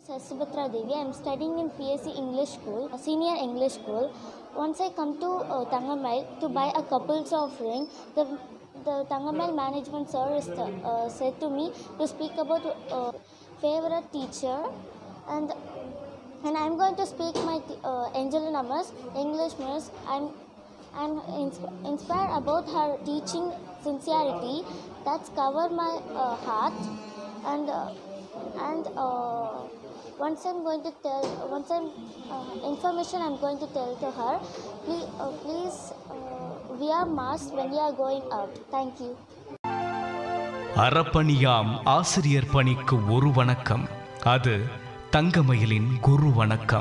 Subhatra Devi. I am studying in PSC English School, a senior English school. Once I come to Thangamai to buy a couples of ring, the Thangamai management sir said to me to speak about favorite teacher, and I am going to speak my Angelina Miss, English Miss. I'm inspired about her teaching sincerity that's covered my heart, and once I'm going to tell information I'm going to tell to her. Please wear mask when you are going out. Thank you. அறப்பணியாம் ஆசிரியர் பணிக்கு ஒரு வணக்கம். அது தங்கமயிலின் குரு வணக்கம்.